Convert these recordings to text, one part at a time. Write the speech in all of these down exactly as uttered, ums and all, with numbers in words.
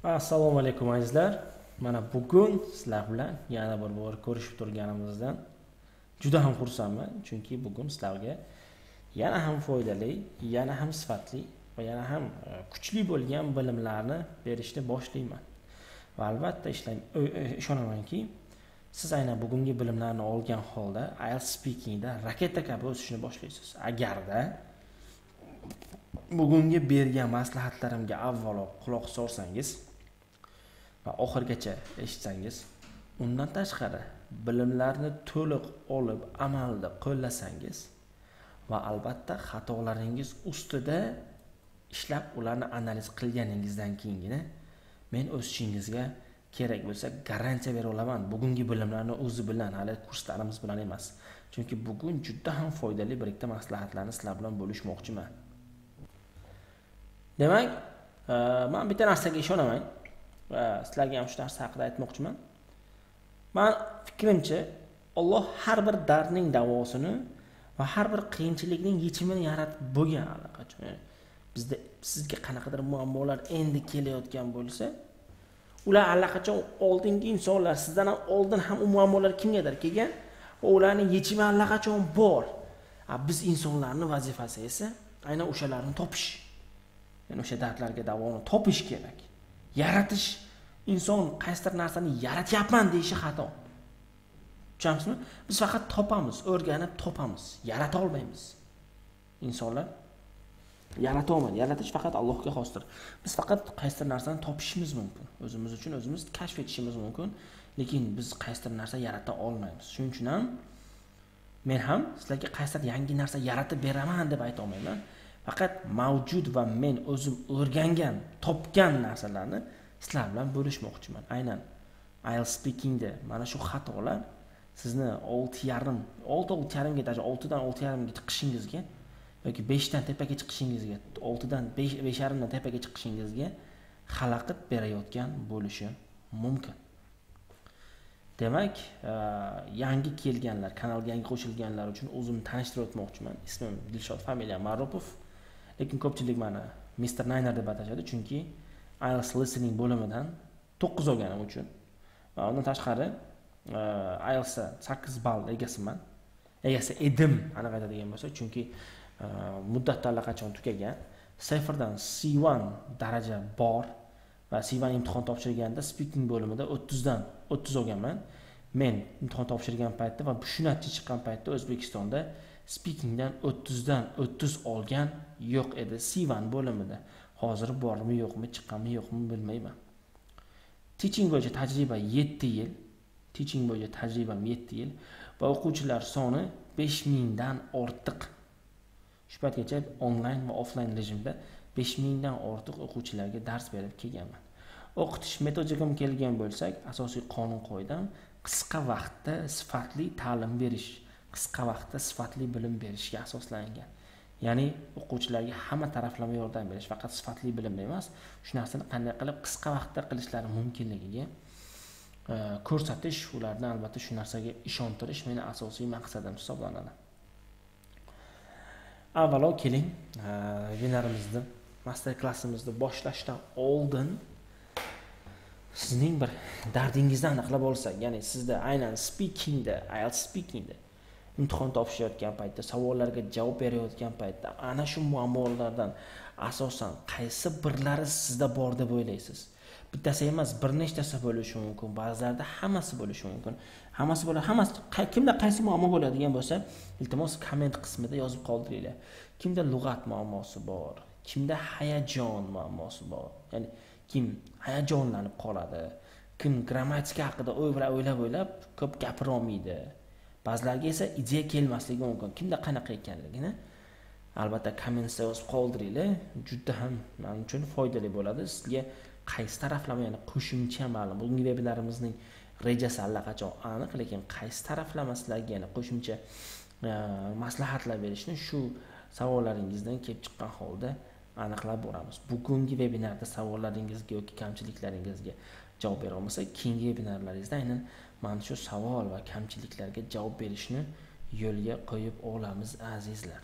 Assalomu alaykum azizlar. Mana bugun sizlar bilan yana bir bor ko'rishib turganimizdan juda ham xursandman, chunki bugun sizlarga yana ham foydali, yana ham sifatli va yana ham kuchli bo'lgan bilimlarni berishni boshlayman. Va albatta ishonamanki, siz aynan bugungi bilimlarni olgan holda I E L T S speakingda raketa kabi o'sishni boshlaysiz. Agarda bugungi bergan maslahatlarimga avvalo quloq solsangiz va oxirgacha eshitsangiz, undan tashqari bilimlarni to'liq olib amalda qo'llasangiz va albatta xatolaringiz ustida ishlab ularni analiz qilganingizdan keyingina men o'sishingizga kerak bo'lsa garantiya bera olaman. Bugungi bilimlarni o'zi bilan, hali kurslarimiz bilan emas. Chunki bugun juda ham foydali bir ikkita maslahatlarni sizlar bilan bo'lishmoqchiman. Demak, men bitta narsaga ishonaman va sizlarga ham shu narsa haqida aytmoqchiman. Men fikrimcha, Alloh har bir dardning davosini va har bir qiyinchilikning yechimini yaratib bo'lgan allaqachon. Bizda sizga qanaqadir muammolar endi kelayotgan bo'lsa, ular allaqachon oldingi insonlar sizdan ham oldin ham u muammolar kimgadir kelgan va ularning yechimi allaqachon bor. Biz insonlarning vazifasi esa aynan o'shalarni topish. Ya'ni o'sha dardlarga davoni topish kerak. Yaratish, inson qaysidir narsani yaratyapman deyishi xato. Tushunamizmi? Biz faqat topamiz, o'rganib topamiz, yarata olmaymiz. Insonlar yarata olmaydi. Yaratish faqat Allohga xosdir. Biz faqat qaysidir narsani topishimiz mumkin. O'zimiz uchun o'zimiz kashf etishimiz mumkin, lekin biz qaysidir narsa yarata olmaymiz. Shuning uchun ham men ham sizlarga qaysidir yangi narsa yaratib beraman deb ayta olmayman. Faqat mavjud va men o'zim o'rgangan, topgan narsalarni sizlar bilan bo'lishmoqchiman. Aynan I E L T S speakingda mana shu xatolar sizni olti yarim, olti olti yarim ga, olti dan olti yarim ga chiqishingizga yoki besh dan tepaga chiqishingizga, olti dan besh yarim dan tepaga chiqishingizga xalaqit berayotgan bo'lishi mumkin. Demak, yangi kelganlar, kanalga yangi qo'shilganlar uchun o'zimni tanishtirib o'tmoqchiman. Ismim Dilshod, familiyam Ma'rupov. Lekin ko'pchilik meni mister Niner deb atashadi, chunki I E L T S listening bo'limidan to'qqiz olganim uchun. Va undan tashqari I E L T S sakkiz ball egasiman. Egasi edim, aniq aytadigan bo'lsa, chunki muddatda allaqachon tugagan. Sıfırdan C bir daraja bor va C bir imtihon topshirganda speaking bo'limida o'ttiz dan o'ttiz olganman. Men imtihon topshirgan paytda va shu natija chiqqan paytda O'zbekistonda speakingdan o'ttiz dan o'ttiz olgan yo'q edi C bir bo'limida. Hozir bormi yo'qmi, chiqqanmi yo'qmi bilmayman. Teaching bo'yicha tajriba yetti yil. Teaching bo'yicha tajribam yetti yil va o'quvchilar soni besh ming dan ortiq. Shu paytgacha onlayn va offlayn rejimda besh ming dan ortiq o'quvchilarga dars berib kelganman. O'qitish metodikamga kelgan bo'lsak, asosiy qonun qoidam qisqa vaqtda sifatli ta'lim berish, qisqa vaqtda sifatli bilim berishga asoslangan. Ya'ni o'quvchilarga hamma taraflama yordam berish, faqat sifatli bilim emas, shu narsani qanday qilib qisqa vaqtda qilishlari mumkinligiga ko'rsatish, ularni albatta shu narsaga ishontirish meni asosiy maqsadim hisoblanadi. Avvalo keling, webinarimizni, master klassimizni boshlashdan oldin sizning bir dardingizni aniqlab olsak, ya'ni sizda aynan speakingda, I E L T S speakingda imtihon topshirayotgan paytda, savollarga javob berayotgan paytda ana shu muammolardan asosan qaysi birlari sizda bor deb o'ylaysiz? Bittasi emas, bir nechtasi bo'lishi mumkin, ba'zilarda hammasi bo'lishi mumkin. Hammasi bo'ladi, hammasi kimda qaysi muammo bo'ladigan bo'lsa, iltimos komment qismida yozib qoldiringlar. Kimda lug'at muammosi bor, kimda hayajon muammosi bor. Ya'ni kim hayajonlanib qoladi, kim grammatika haqida o'ylab-o'ylab ko'p gapira olmaydi. Ba'zilarga esa ideya kelmasligi mumkin. Kimda qanaqa ekanligini albatta kommentda yozib qoldiringlar. Juda ham men uchun foydali bo'ladi. Sizga qaysi taraflama, ya'ni qo'shimcha ma'lum. Bugungi webinarimizning rejasi allaqachon aniq, lekin qaysi taraflama sizlarga yana qo'shimcha maslahatlar berishni shu savollaringizdan kelib chiqqan holda aniqlab boramiz. Bugungi webinarda savollaringizga yoki kamchiliklaringizga javob bera olmasak, keyingi webinarlaringizda aynan mana shu savol va kamchiliklarga javob berishni yo'lga qo'yib olamiz azizlar.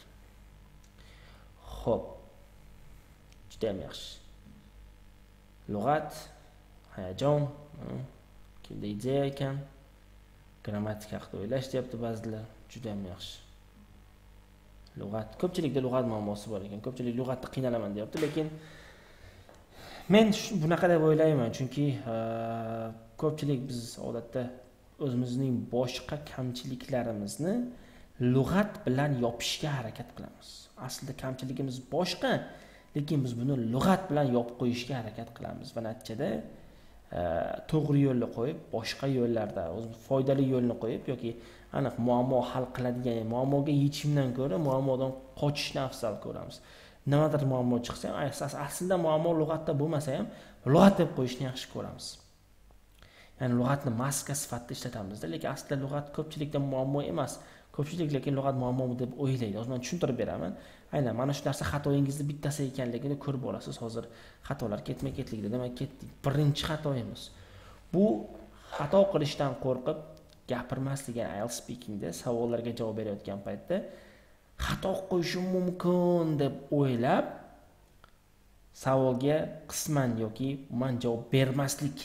Xo'p. Juda ham yaxshi. Lug'at hayajon, kimda ideya ekan, grammatika haqida o'ylash deyapti ba'zilar, juda ham yaxshi. Lug'at, ko'pchilikda lug'at muammosi bor ekan. Ko'pchilik lug'atda qiynalaman deyapti, lekin men bunaqa deb o'ylayman, chunki ko'pchilik biz odatda o'zimizning boshqa kamchiliklarimizni lug'at bilan yopishga harakat qilamiz. Aslida kamchiligimiz boshqa, lekin biz buni lug'at bilan yopib qo'yishga harakat qilamiz va natijada to'g'ri yo'lni qo'yib, boshqa yo'llarda o'zimiz foydali yo'lni qo'yib yoki aniq muammo hal qiladigan, muammoga yechimdan ko'ra muammodan qochishni afzal ko'ramiz. Nimadir muammo chiqsa ham, aslida muammo lug'atda bo'lmasa ham, lug'at deb qo'yishni yaxshi ko'ramiz. Ya'ni lug'atni maska sifatida ishlatamiz-da, lekin aslida lug'at ko'pchilikda muammo emas. Ko'pchilik lekin lug'at muammo deb o'ylaydi. Hozir men tushuntirib beraman. Aynan mana shu narsa xatoyingizni bittasi ekanligini ko'rib olasiz. Hozir xatolar ketma-ketlikda, demak ketdik. Birinchi xatoyimiz bu xato qilishdan qo'rqib gapirmaslik, ya'ni I E L T S speakingda savollarga javob berayotgan paytda xato qo'yishim mumkin deb o'ylab savolga qisman yoki umuman javob bermaslik.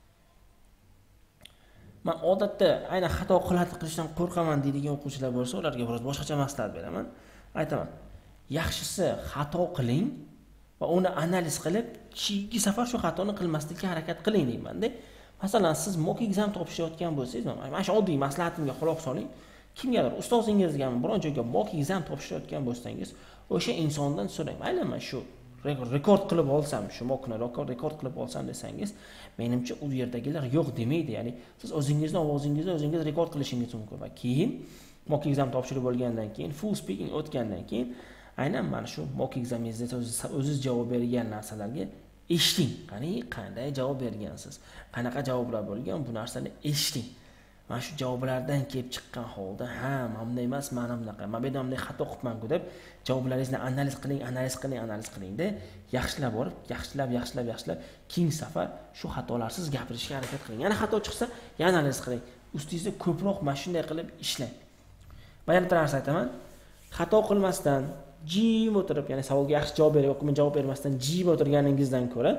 Men odatda aynan xato qiladi qilishdan qo'rqaman deydigan o'quvchilar bo'lsa, ularga biroz boshqacha maslahat beraman. Aytaman, yaxshisi xato qiling va uni analiz qilib, keyingi safar shu xatoni qilmaslikka harakat qiling deyman-da. Masalan, siz mock exam topshirayotgan bo'lsangiz, mana shu oddiy maslahatimga quloq soling. Kimgadir ustozingizga biron joyga mock exam topshirayotgan bo'lsangiz, o'sha insondan so'rang. Mayli, men shu rekord qilib olsam, shu mockni rekord qilib olsam desangiz, menimcha u yerdagilar yo'q demaydi. Ya'ni siz o'zingizni ovozingizni o'zingiz rekord qilishingiz mumkin va keyin mock exam topshirib bo'lgandan keyin, full speaking o'tgandan keyin aynan mana shu mock examingizda o'zingiz javob bergan narsalarga eshiting. Qani qanday javob bergansiz? Qanaqa javoblar bo'lgan? Bu narsani eshiting. Mana shu javoblardan kelib chiqqan holda, ha, men bunday emas, men bunaqa, men bu yerda bunday xato qilibman-ku deb javoblaringizni analiz qiling, analiz qiling, analiz qiling-da, yaxshilab borib, yaxshilab, yaxshilab, yaxshilab keyingi safar shu xatolarsiz gapirishga harakat qiling. Yana xato chiqsa, yana analiz qiling. Ustingizda ko'proq mana shunday qilib ishlang. Men yana bir narsa aytaman. Xato qilmasdan jim o'tirib, ya'ni savolga yaxshi javob berib, yoki men javob bermasdan jim o'tirganingizdan ko'ra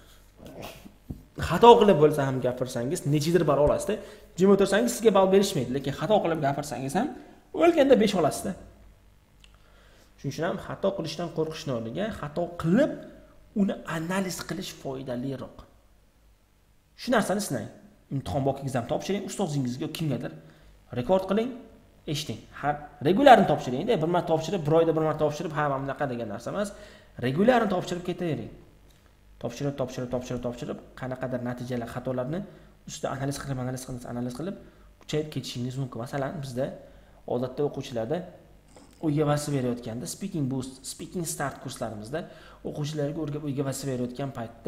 xato qilib bo'lsa ham gapirsangiz, nechidir ball olasiz-da. Jim o'tirsangiz sizga ball berishmaydi, lekin xato qilib gapirsangiz ham o'lganda besh olasizda. Shuning uchun ham xato qilishdan qo'rqishni o'rniga xato qilib uni analiz qilish foydaliroq. Shu narsani sinang. Imtihon mock exam topshiring, ustozingizga kimgadir rekord qiling, eshiting. Har regularni topshiring-da, bir marta topshirib, bir oyda bir marta topshirib, ha, mana bunaqa degan narsa emas. Regularni topshirib ketavering. Topshirib, topshirib, topshirib, topshirib, qanaqadir natijalar, xatolarni ustida analiz qilib, analiz qilib, analiz qilib kuchayib ketishingiz mumkin. Masalan, bizda odatda o'quvchilarda o'yga vazifa berayotganda, speaking boost, speaking start kurslarimizda o'quvchilarga o'rgab o'yga vazifa berayotgan paytda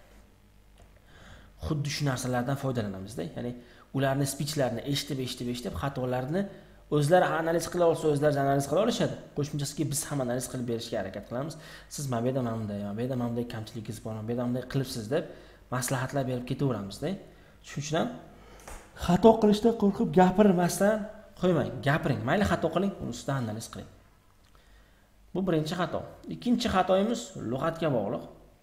xuddi shu narsalardan foydalanamiz-da. Ya'ni ularni speechlarini eshitib, eshitib, eshitib, xatolarni o'zlari analiz qila olsa, o'zlari analiz qila olishadi. Qo'shimchasiga biz ham analiz qilib berishga harakat qilamiz. Siz mana bu yerda mana bunday, mana bu yerda mana bunday kamchiligingiz bor, mana bu yerda bunday qilibsiz deb maslahatlar berib ketaveramizda. Shuning uchun ham xato qilishdan qo'rqib gapirmasdan qo'ymang, gapiring. Mayli xato qiling, uni ustidan analiz qiling. Bu birinchi xato. Ikkinchi xatoyimiz lug'atga bog'liq.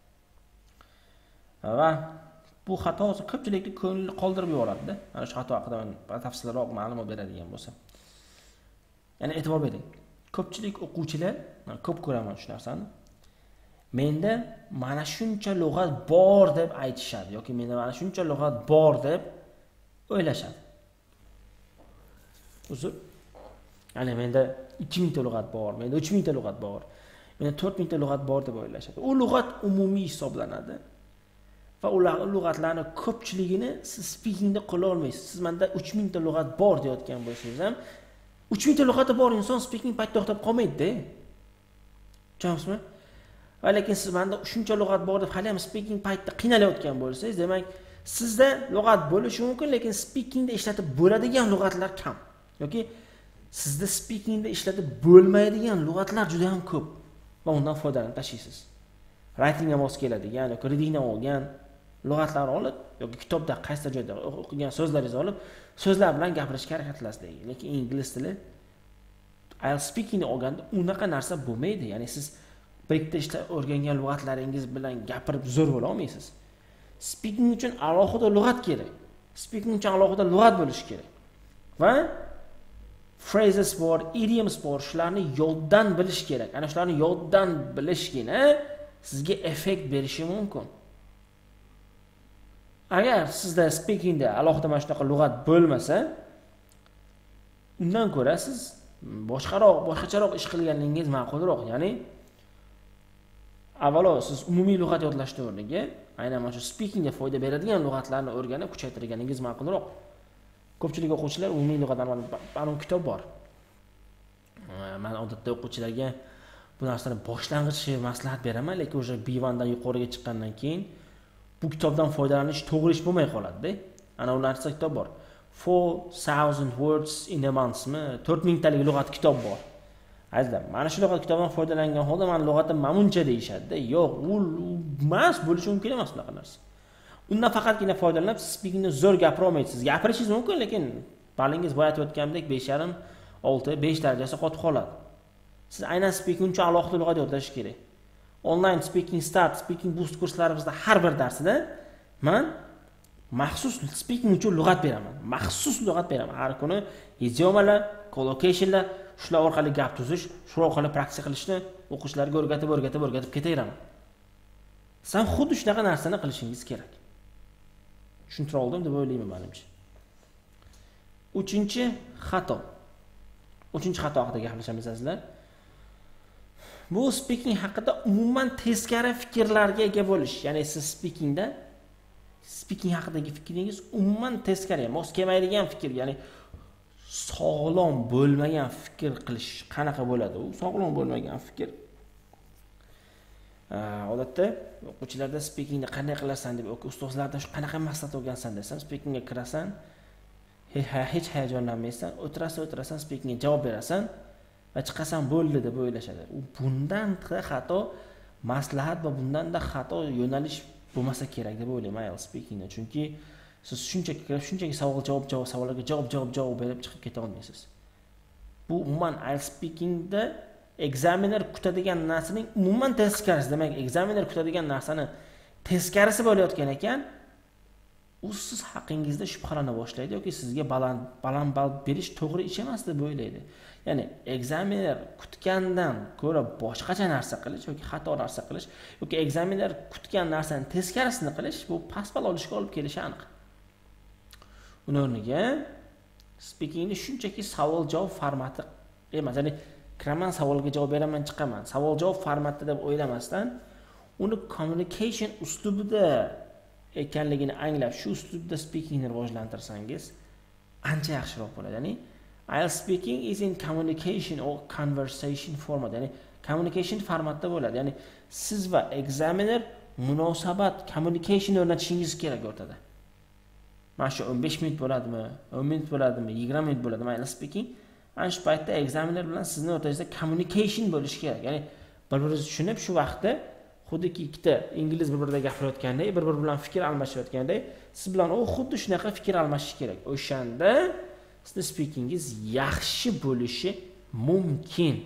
Va bu xato ko'pchilikni ko'nglini qoldirib yuboradi-da. Mana shu xato haqida men batafsilroq ma'lumot beradigan bo'lsam. Ya'ni e'tibor bering. Ko'pchilik o'quvchilar, men ko'p ko'raman shu narsani. Menda mana shuncha lug'at bor deb aytishadi yoki menda mana shuncha lug'at bor deb o'ylashadi. Uzr. Ya'ni menda ikki ming ta lug'at bor, menda uch ming ta lug'at bor, menda to'rt ming ta lug'at bor deb o'ylashadi. U lug'at umumiy hisoblanadi. Va ular lug'atlarni ko'pchiligini siz speakingda qo'lla olmaysiz. Siz menda uch ming ta lug'at bor deyotgan bo'lsangiz ham, uch ming ta lug'ati bor inson speaking paytda to'xtab qolmaydi-da. Tushunasizmi? Va lekin siz menda shuncha lug'at bor deb hali ham speaking paytda qiynalayotgan bo'lsangiz, demak, sizda lug'at bo'lishi mumkin, lekin speakingda ishlatib bo'ladigan lug'atlar kam. Yoki sizda speakingda ishlatib bo'lmaydigan lug'atlar juda ham ko'p va undan foydalanib tashlaysiz. Writingga mos keladigan yoki readingdan olgan lug'atlarni olib yoki kitobda qaysi joyda o'qigan so'zlaringizni olib, so'zlar bilan gapirishga harakat qilasiz. Lekin ingliz tili I E L T S speakingni olganda unaqa narsa bo'lmaydi. Ya'ni siz bir ikkita ishda o'rgangan lug'atlaringiz bilan gapirib zo'r bo'la olmaysiz. speaking uchun alohida lug'at kerak. Speaking uchun alohida lug'at bo'lishi kerak. Va phrases bor, idioms bor, shularni yoddan bilish kerak. Ana shularni yoddan bilishgina sizga effekt berishi mumkin. Agar sizda speakingda alohida mana shunaqa lug'at bo'lmasa, undan ko'ra siz boshqaroq, boshqacharoq ish qilganingiz ma'qulroq. Ya'ni avvalo siz umumiy lug'at yodlashdan o'rniga aynan mana shu speakingga foyda beradigan lug'atlarni o'rganib kuchaytirganingiz ma'qulroq. Ko'pchilik o'quvchilar umumiy lug'atdan mana bu kitob bor. Men odatda o'quvchilarga bu narsani boshlang'ich maslahat beraman, lekin o'sha B one dan yuqoriga chiqqandan keyin bu kitobdan foydalanish to'g'ri ish bo'lmay qoladi-da. Ana u narsa kitob bor. four thousand words in a month mi? to'rt ming talik lug'at kitob bor. Azizlar, mana shu lug'at kitobdan foydalangan holda men lug'atim mamuncha deyishadi-da. Yo'q, u mas bo'lishi mumkin emas bunaqa narsa. Undan faqatgina foydalanib, speakingni zo'r gapira olmaysiz. Gapirishingiz mumkin, lekin balingiz boya aytib o'tgandek besh yarim, olti, besh darajasi qotib qoladi. Siz aynan speaking uchun alohida lug'at yodlash kerak. Online speaking start, speaking boost kurslarimizda har bir darsida men maxsus speaking uchun lug'at beraman. Maxsus lug'at beraman. Har kuni idiomalar, collocationlar, shular orqali gap tuzish, shular orqali praktika qilishni o'quvchilarga o'rgatib, o'rgatib, o'rgatib ketaveraman. Sen xuddi shunaqa narsani qilishingiz kerak. Tushuntira oldim deb o'ylayman menimcha. Uchinchi xato. Uchinchi xato haqida gaplashamiz azizlar. Bu speaking haqida umuman teskari fikrlarga ega bo'lish. Ya'ni siz speakingda speaking haqidagi fikringiz umuman teskari, mos kelmaydigan fikr, ya'ni sog'lom bo'lmagan fikr qilish qanaqa bo'ladi? U sog'lom bo'lmagan fikr. Odatda o'quvchilarda speakingni qanday qilasan deb ustozlardan shu qanaqa maqsad o'rgansan desam, speakingga kirasan, hech hayajonlanmaysan, o'tirasan, o'tirasan, speakingga javob berasan va chiqasan bo'ldi deb o'ylashadi. U bundan xato maslahat va bundan-da xato yo'nalish bo'lmasa kerak deb o'ylayman I E L T S speakingda. Chunki siz shunchaki kirib, shunchaki savol-javob, javob savollarga javob-javob javob berib chiqib keta olmaysiz. Bu umuman I E L T S speakingda examiner kutadigan narsaning umuman teskarisi. Demak, examiner kutadigan narsani teskarisi bo'layotgan ekan, u siz haqingizda shubhalana boshlaydi yoki sizga baland baland ball berish to'g'ri ish emas deb o'ylaydi. Ya'ni examiner kutgandan ko'ra boshqacha narsa qilish yoki xato narsa qilish yoki examiner kutgan narsani teskarisini qilish bu past ball olishga olib kelishi aniq. Uning o'rniga speakingni shunchaki savol-javob formati emas, ya'ni kiraman, savolga javob beraman, chiqaman. Savol-javob formati deb o'ylamasdan uni communication uslubida ekanligini anglab, shu uslubda speakingni rivojlantirsangiz ancha yaxshiroq bo'ladi. Ya'ni I E L T S speaking is in communication or conversation format. Ya'ni communication formatda bo'ladi. Ya'ni siz va examiner munosabat, communication o'rnatishingiz kerak o'rtada. Mana shu o'n besh minut bo'ladimi, o'n minut bo'ladimi, yigirma minut bo'ladimi I E L T S speaking? Ana shu paytda examiner bilan sizning o'rtangizda communication bo'lishi kerak. Ya'ni bir-biringizni tushunib, shu vaqtda xuddiki ikkita ingliz bir-birida gapirayotgandek, bir-biri bilan fikr almashayotgandek, siz bilan u xuddi shunaqa fikr almashish kerak. O'shanda sizning speakingiz yaxshi bo'lishi mumkin.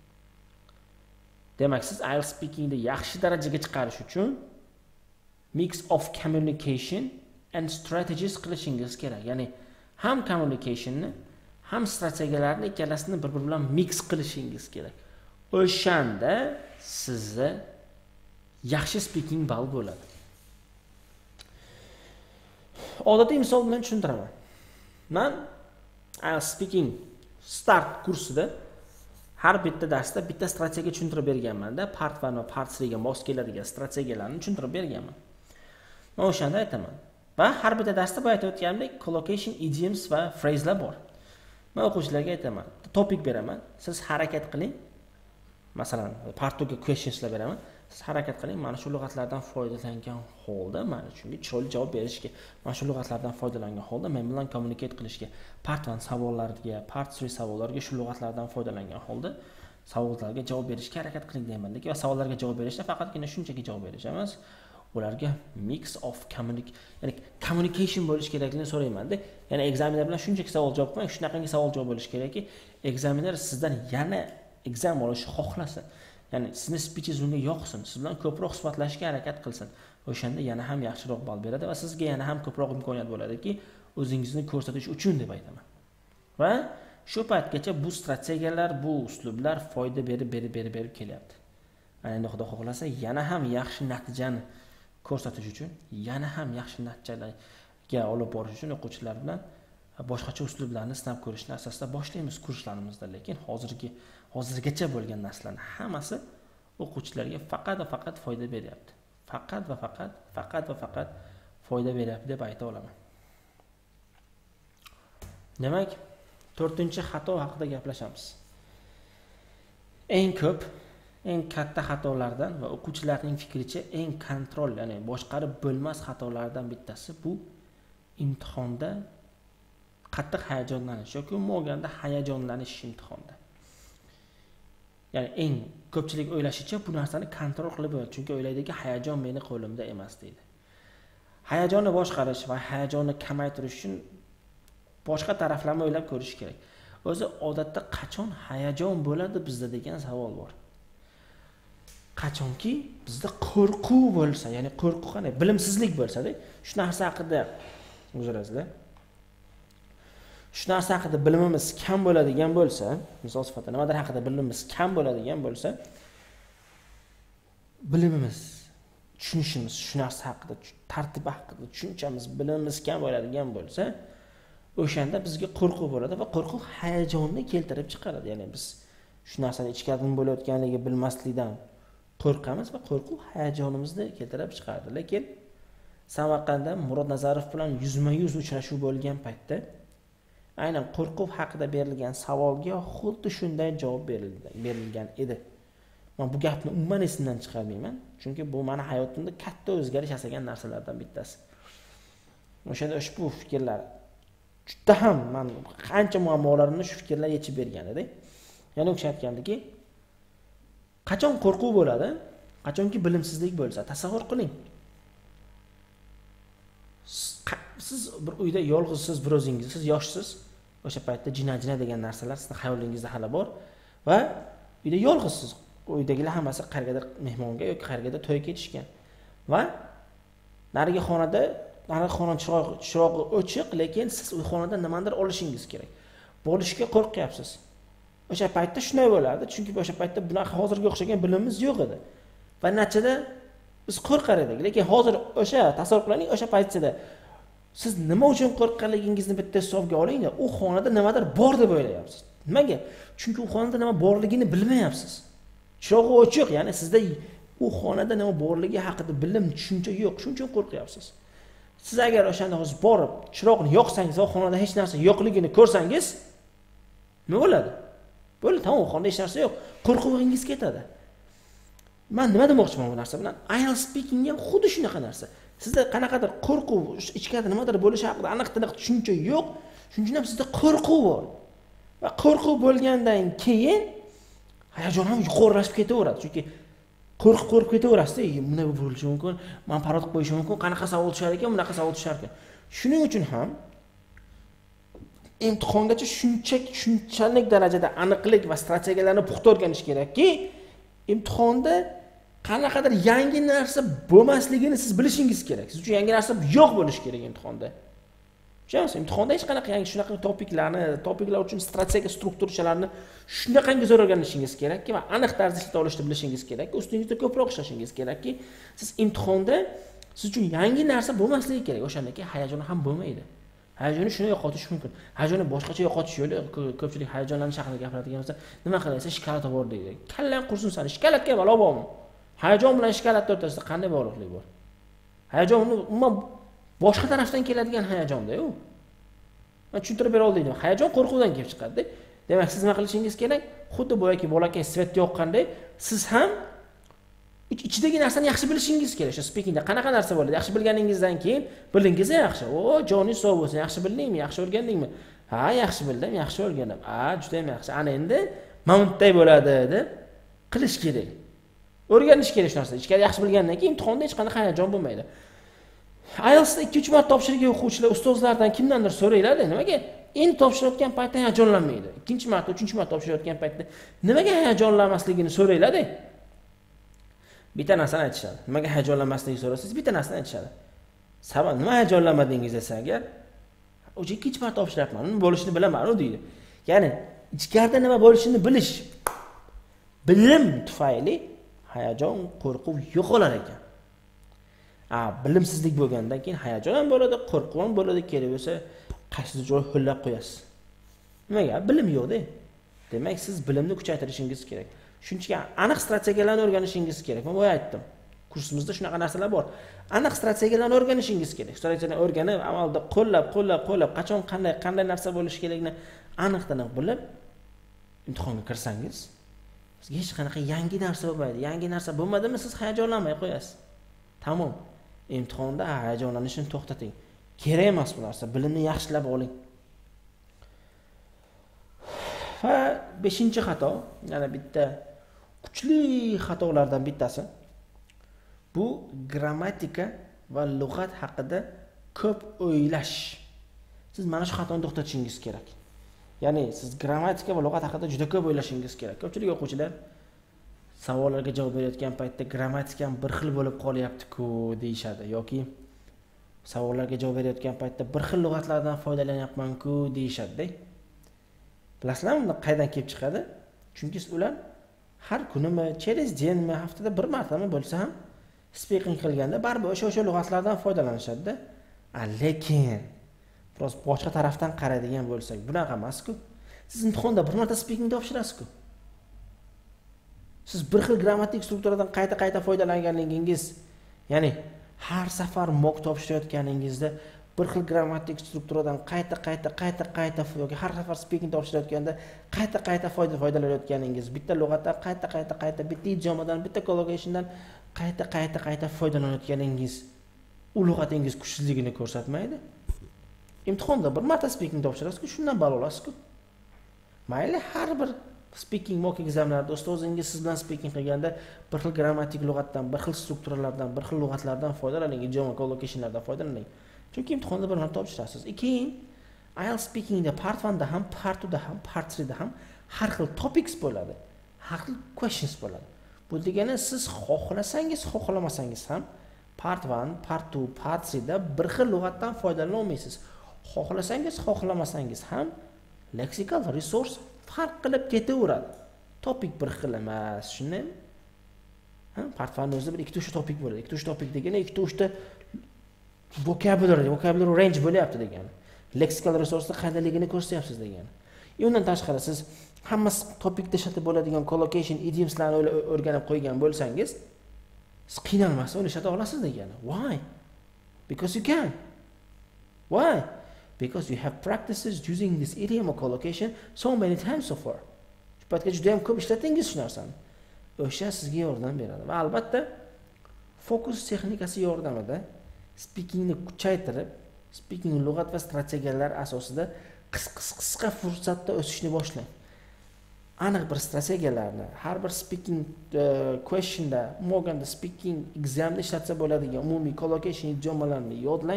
Demak, siz I E L T S speakingda yaxshi darajaga chiqarish uchun mix of communication and strategies qilishingiz kerak. Ya'ni ham communicationni, ham strategiyalarni ikkalasini bir-biri bilan mix qilishingiz kerak. O'shanda sizda yaxshi speaking ball bo'ladi. Odatiy misol bilan tushuntiraman. Men I E L T S speaking start kursida har bitta darsda bitta strategiya tushuntirib berganman-da, part one va part three ga mos keladigan strategiyalarni tushuntirib berganman. Men o'shanda aytaman. Va har bitta darsda bu aytib o'tganimdek collocation, idioms va phraselar bor. Men o'quvchilarga aytaman, topik beraman, siz harakat qiling. Masalan, part two ga questionslar beraman. Siz harakat qiling, mana shu lug'atlardan foydalangan holda mana shunga chiroyli javob berishga, mana shu lug'atlardan foydalangan holda men bilan kommunikate qilishga, part one savollarga, part three savollarga shu lug'atlardan foydalangan holda savollarga javob berishga harakat qiling deyman. Va savollarga javob berishda faqatgina shunchaki javob berish emas, ularga mix of communication, ya'ni communication bo'lish kerakligini so'rayman-da. Ya'ni examiner bilan shunchaki savol javob qilmang, shunaqangi savol javob bo'lish kerakki, examiner sizdan yana exam olishni xohlasa. Ya'ni sizning speechingiz unga yoqsin, siz bilan ko'proq suhbatlashishga harakat qilsin O'shanda yana ham yaxshiroq ball beradi va sizga yana ham ko'proq imkoniyat bo'ladiki, o'zingizni ko'rsatish uchun deb aytaman. Va shu paytgacha bu strategiyalar, bu uslublar foyda berib, berib, berib, berib kelyapti. Ana endi Xudo xohlasa, yana ham yaxshi natijani ko'rsatish uchun, yana ham yaxshi natijalarga olib borish uchun o'quvchilar bilan boshqacha uslublarni sinab ko'rishni asosida boshlaymiz kurslarimizda, lekin hozirgi hozirgacha bo'lgan narsalarning hammasi o'quvchilarga faqat va faqat foyda beryapti. Faqat va faqat, faqat va faqat foyda beryapti deb ayta olaman. Demak, to'rtinchi xato haqida gaplashamiz. Eng ko'p, eng katta xatolardan va o'quvchilarning fikricha eng kontrol, ya'ni boshqarib bo'lmas xatolardan bittasi bu imtihonda qattiq hayajonlanish yoki umuman olganda hayajonlanish imtihonda. Ya'ni eng ko'pchilik o'ylashicha bu narsani kontrol qilib bo'ladi, chunki o'ylaydiki hayajon meni qo'limda emas deydi. Hayajonni boshqarish va hayajonni kamaytirish uchun boshqa taraflarni o'ylab ko'rish kerak. O'zi odatda qachon hayajon bo'ladi bizda degan savol bor. Qachonki bizda qo'rquv bo'lsa, ya'ni qo'rquv qanday? Bilimsizlik bo'lsa-da, shu narsa haqida o'zirazlar. Shu narsa haqida bilimimiz kam bo'ladigan bo'lsa, misol sifatida nimadir haqida bilimimiz kam bo'ladigan bo'lsa, bilimimiz, tushunishimiz shu narsa haqida, tartib haqida tushunchamiz, bilimimiz kam bo'ladigan bo'lsa, o'shanda bizga qo'rquv bo'ladi va qo'rquv hayajonni keltirib chiqaradi. Ya'ni biz shu narsani ichkarida nima bo'layotganligini bilmaslikdan qo'rqamiz va qo'rquv hayajonimizni keltirib chiqaradi. Lekin Samarqandda Murod Nazarov bilan yuzma-yuz uchrashuv bo'lgan paytda aynan qo'rquv haqida berilgan savolga xuddi shunday javob berilgan edi. Men bu gapni umuman esimdan chiqarmayman, chunki bu meni hayotimda katta o'zgarish yasagan narsalardan bittasi. O'shanda ushbu fikrlar juda ham men qancha muammolarimni shu fikrlar yechib bergan edi. Yana o'sha aytgandiki, qachon qo'rquv bo'ladi? Qachonki bilimsizlik bo'lsa, tasavvur qiling. Siz bir uyda yolg'izsiz, bir o'zingiz, siz yoshsiz. O'sha paytda jina-jina degan narsalar sizning xayolingizda hali bor va uyda yolg'izsiz. Uydagilar hammasi qayergadir mehmonga yoki qayergadir to'yga ketishgan. Va narigi xonada, narigi xona chirog'i chirog'i o'chiq, lekin siz uy xonadan nimadir olishingiz kerak. Bo'lishga qo'rqyapsiz. O'sha paytda shunday bo'lardi, chunki o'sha paytda bunaqa hozirga o'xshagan bilimimiz yo'q edi. Va natijada biz qo'rqar edik, lekin hozir o'sha tasavvur qiling, o'sha paytda siz nima uchun qo'rqqanligingizni bitta hisobga oling-da, u xonada nimadir bor deb o'ylayapsiz. Nimaga? Chunki u xonada nima borligini bilmayapsiz. Chirog'i o'chiq, ya'ni sizda u xonada nima borligi haqida bilim, tushuncha yo'q, shuning uchun qo'rqyapsiz. Siz agar o'shanda hozir borib, chiroqni yoqsangiz va xonada hech narsa yo'qligini ko'rsangiz, nima bo'ladi? Bo'ldi, tamom, xonada hech narsa yo'q. Qo'rquvingiz ketadi. Men nima demoqchiman bu narsa bilan? I E L T S speaking ham xuddi shunaqa narsa. Sizda qanaqadir qo'rquv, ichkarida nimadir bo'lishi haqida aniq-tiniq tushuncha yo'q, shuning uchun ham sizda qo'rquv bor. Va qo'rquv bo'lgandan keyin hayajon ham yuqorilashib ketaveradi. Chunki qo'rqib qo'rqib ketaverasiz-da, bunday bo'lishi mumkin, men parod qo'yish mumkin, qanaqa savol tushar ekan, bunaqa savol tushar ekan. Shuning uchun ham imtihongacha shunchaki shunchalik darajada aniqlik va strategiyalarni puxta o'rganish kerakki, imtihonda qanaqadir yangi narsa bo'lmasligini siz bilishingiz kerak. Siz uchun yangi narsa yo'q bo'lishi kerak imtihonda. Tushunasiz? Imtihonda hech qanaqa yangi shunaqa topiklarni, topiklar uchun strategiya strukturalarni shunaqangi zo'r o'rganishingiz kerakki va aniq tarzda ishlata olishni bilishingiz kerak. Ustingizda ko'proq ishlashingiz kerakki, siz imtihonda siz uchun yangi narsa bo'lmasligi kerak. O'shandan keyin hayajon ham bo'lmaydi. Hayajonni shuni yo'qotish mumkin. Hayajonni boshqacha yo'qotish yo'li, ko'pchilik hayajonlanish haqida gapiradigan bo'lsa, nima qilaysan? Shikolat bor deydi. Kallang qursin sani, shikolatga balo bormi? Hayajon bilan shikolat o'rtasida qanday bog'liqlik bor? Hayajon umuman boshqa tarafdan keladigan hayajonda-ku. Men tushuntirib bera oldim. Hayajon qo'rquvdan kelib chiqadi. Demak, siz nima qilishingiz kerak? Xuddi boyaki bolakay svet yoqqanday, siz ham ichidagi narsani yaxshi bilishingiz kerak. Shu speakingda qanaqa narsa bo'ladi? Yaxshi bilganingizdan keyin bilingiz yaxshi. O, joningiz sog' bo'lsin. Yaxshi bildingmi? Yaxshi o'rgandingmi? Ha, yaxshi bildim, yaxshi o'rgandim. Ha, juda ham yaxshi. Ana endi mamutday bo'ladi deb qilish kerak. O'rganish kerak shu narsa. Ichkari yaxshi bilgandan keyin imtihonda hech qanaqa hayajon bo'lmaydi. I E L T S da ikki uch marta topshirgan o'quvchilar ustozlardan kimdandir so'raylar, nimaga endi topshirayotgan paytda hayajonlanmaydi? Ikkinchi marta, uchinchi marta topshirayotgan paytda nimaga hayajonlanmasligini so'raylar. bitta narsani aytishadi. Nimaga hayajonlanmasligini so'rasangiz, bitta narsani aytishadi. Sabab nima hayajonlanmadingiz desa agar, o'sha ikkinchi marta topshiryapman, uni bo'lishini bilaman, u deydi. Ya'ni ichkarida nima bo'lishini bilish, bilim tufayli hayajon, qo'rquv yo'qolar ekan. A, bilimsizlik bo'lgandan keyin hayajon ham bo'ladi, qo'rquv ham bo'ladi, kerak bo'lsa qaysidir joy ho'llab qo'yasiz. Nimaga? Bilim yo'q-da. Demak, siz bilimni kuchaytirishingiz kerak. Shunchaki aniq strategiyalarni o'rganishingiz kerak. Men boya aytdim. Kursimizda shunaqa narsalar bor. Aniq strategiyalarni o'rganishingiz kerak. Strategiyalarni o'rganib, amalda qo'llab, qo'llab, qo'llab, qachon qanday, qanday narsa bo'lishi kerakligini aniq-taniq bilib imtihonga kirsangiz, sizga hech qanaqa yangi narsa bo'lmaydi. Yangi narsa bo'lmadimi, siz hayajonlanmay qo'yasiz. Tamom. Imtihonda hayajonlanishni to'xtating. Kerak emas bu narsa. Bilimni yaxshilab oling. Va beshinchi xato, yana bitta kuchli xatolardan bittasi. Bu grammatika va lug'at haqida ko'p o'ylash. Siz mana shu xatoni to'xtatishingiz kerak. Ya'ni siz grammatika va lug'at haqida juda ko'p o'ylashingiz kerak. Ko'pchilik o'quvchilar savollarga javob berayotgan paytda grammatikam bir xil bo'lib qolyapti-ku deyshadi yoki savollarga javob berayotgan paytda bir xil lug'atlardan foydalanyapman-ku deyshadi-da. Bilasizlarmi, bunda qaydan kelib chiqadi? Chunki ular har kunimi, через денmi, haftada bir martami bo'lsa ham speaking qilganda baribir o'sha o'sha lug'atlardan foydalanishadi-da. A, lekin biroz boshqa tarafdan qaraydigan bo'lsak, bunaqa emas-ku. Siz imtihonda bir marta speaking topshirasiz-ku. Siz bir xil grammatik strukturadan qayta-qayta foydalanganligingiz, ya'ni har safar mock topshirayotganingizda bir xil grammatik strukturadan qayta-qayta, qayta-qayta yoki har safar speaking topshirayotganda qayta-qayta foyda foydalanayotganingiz, bitta lug'atdan qayta-qayta, qayta bitta idiomadan, bitta collocationdan qayta-qayta, qayta foydalanayotganingiz u lug'atingiz kuchsizligini ko'rsatmaydi. Imtihonda bir marta speaking topshirasiz-ku, shundan balo olasiz-ku. Mayli, har bir speaking mock examlarda ustozingiz siz bilan speaking qilganda bir xil grammatik lug'atdan, bir xil strukturalardan, bir xil lug'atlardan foydalaning, idioma collocationlardan foydalaning. Chunki imtihonda bir marta topshirasiz. Keyin I E L T S speakingda part one da ham, part two da ham, part three da ham har xil topics bo'ladi. Har xil questions bo'ladi. Bu degani siz xohlasangiz, xohlamasangiz ham part one, part two, part three da bir xil lug'atdan foydalana olmaysiz. Xohlasangiz, xohlamasangiz ham lexical resource farq qilib ketaveradi. Topic bir xil emas, shundaymi? Ha, part one o'zida bir ikkita uch topic bo'ladi. Ikkita uch topic degani ikkita uch ta vocabulary, vocabulary range bo'lyapti degani. Lexical resource'da qandaligini ko'rsatyapsiz degani. Undan tashqari siz hamma topikda ishlatib bo'ladigan collocation, idiomslarni o'rganib qo'ygan bo'lsangiz, siz qiynalmasdan o'ylashata olasiz degani. Why? Because you can. Why? Because you have practices using this idiom or collocation so many times so far. Shu paytga juda ham ko'p ishlatdingiz shu narsani. O'sha sizga yordam beradi. Va albatta fokus texnikasi yordamida speakingni kuchaytirib, speaking lug'at va strategiyalar asosida qisqa-qisqa fursatda o'sishni boshlang. Aniq bir strategiyalarni har bir speaking uh, questionda, moganda speaking examda ishlatsa bo'ladigan umumiy collocation idiomalarni yodlang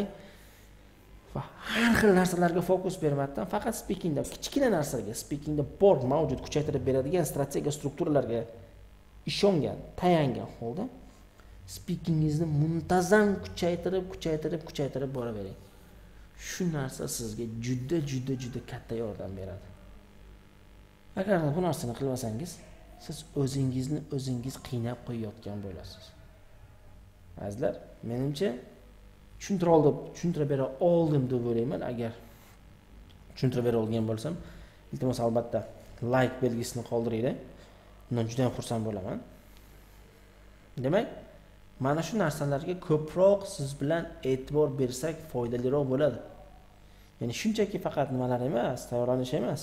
va har xil narsalarga fokus bermasdan faqat speakingda kichkina narsalarga, speakingda bor mavjud kuchaytirib beradigan strategiya strukturalarga ishongan, tayangan holda speakingingizni muntazam kuchaytirib, kuchaytirib, kuchaytirib boravering. Shu narsa sizga juda, juda, juda katta yordam beradi. Agar bu narsani qilmasangiz, siz o'zingizni o'zingiz qiynab qo'yayotgan bo'lasiz. Azizlar, menimcha tushuntira oldim, tushuntira bera oldim deb o'ylayman. Agar tushuntira bera olgan bo'lsam, iltimos albatta like belgisini qoldiringlar. Bundan juda ham xursand bo'laman. Demak, mana shu narsalarga ko'proq siz bilan e'tibor bersak foydaliroq bo'ladi. Ya'ni shunchaki faqat nimalar emas, tayyorlanish emas.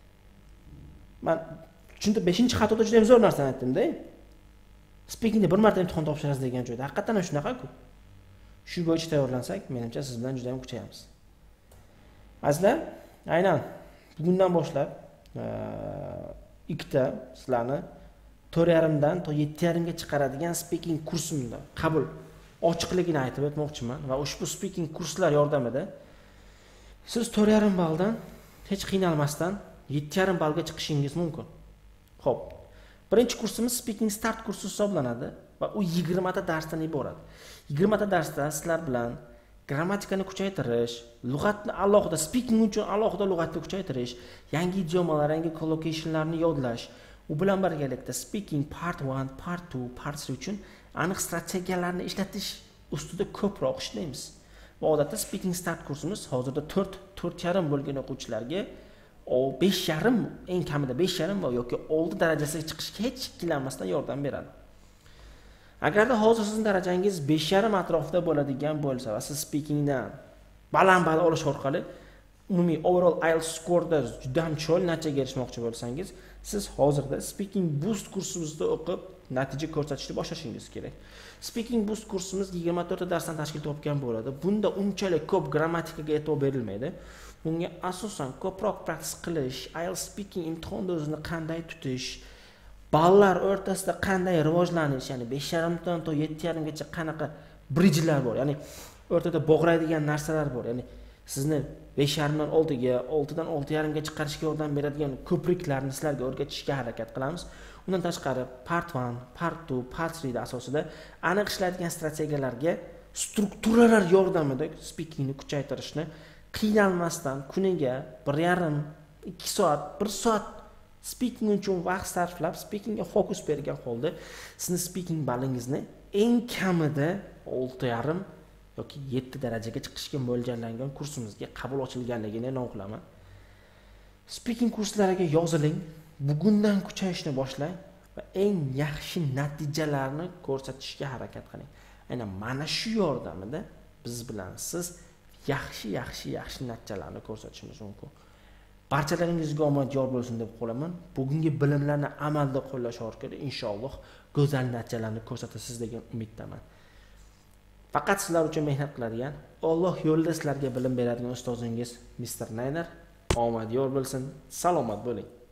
Men chunki beshinchi xatoda juda ham zo'r narsani aytdim-da. Speakingda bir marta imtihon topshirasiz degan joyda haqiqatan ham shunaqa-ku. Shu bo'yicha tayyorlansak, menimcha siz bilan juda ham kuchayamiz. Azizlar, aynan bugundan boshlab ikkita sizlarni to'rt yarim dan to yetti yarim ga chiqaradigan speaking kursimda qabul ochiqligini aytib o'tmoqchiman va ushbu speaking kurslar yordamida siz to'rt yarim balldan hech qiynalmasdan yetti yarim ballga chiqishingiz mumkin. Xo'p. Birinchi kursimiz speaking start kursi hisoblanadi. va u yigirma ta darsdan iborat. yigirma ta darsda sizlar bilan grammatikani kuchaytirish, lug'atni alohida speaking uchun alohida lug'atni kuchaytirish, yangi idiomalar, yangi collocationlarni yodlash, u bilan birgalikda speaking part one, part two, part three uchun aniq strategiyalarni ishlatish ustida ko'proq ishlaymiz. Va odatda speaking start kursimiz hozirda to'rt, to'rt yarim bo'lgan o'quvchilarga o besh yarim, eng kamida besh yarim va yoki olti darajasiga chiqishga hech ikkilanmasdan yordam beradi. Agarda hozir sizning darajangiz besh yarim atrofida bo'ladigan bo'lsa va siz speakingdan baland-baland olish orqali umumiy overall I E L T S score'da juda ham chiroyli natijaga erishmoqchi bo'lsangiz, siz hozirda Speaking Boost kursimizda o'qib natija ko'rsatishni boshlashingiz kerak. Speaking Boost kursimiz yigirma to'rt ta darsdan tashkil topgan bo'ladi. Bunda unchalik ko'p grammatikaga e'tibor berilmaydi. Bunga asosan ko'proq praktik qilish, I E L T S speaking imtihonda o'zini qanday tutish, ballar o'rtasida qanday rivojlanish, ya'ni besh yarim dan to yetti yarim gacha qanaqa bridge'lar bor, ya'ni o'rtada bog'raydigan narsalar bor. Ya'ni sizni besh yarim dan olti ga, olti dan olti yarim ga chiqarishga yordam beradigan ko'priklarni sizlarga o'rgatishga harakat qilamiz. Undan tashqari part one, part two, part three da asosida aniq ishlaydigan strategiyalarga strukturalar yordamida speakingni kuchaytirishni qiynalmasdan kuniga bir yarim, ikki soat, bir soat speaking uchun vaqt sarflab, speakingga fokus bergan holda sizni speaking ballingizni eng kamida olti yarim yoki yetti darajaga chiqishga mo'ljallangan kursimizga qabul ochilganligini e'lon qilaman. Speaking kurslariga yoziling, bugundan kuchayishni boshlang va eng yaxshi natijalarni ko'rsatishga harakat qiling. Aynan mana shu yordamida biz bilan siz yaxshi, yaxshi, yaxshi natijalarni ko'rsatishimiz mumkin. Barchalaringizga omad yor bo'lsin deb qolaman. Bugungi bilimlarni amalda qo'llash orqali inshaalloh go'zal natijalarni ko'rsatasiz degan umiddaman. Faqat sizlar uchun mehnat qiladigan, Alloh yo'lida sizlarga bilim beradigan ustozingiz mister Nayner. Omad yor bo'lsin. Salomat bo'ling.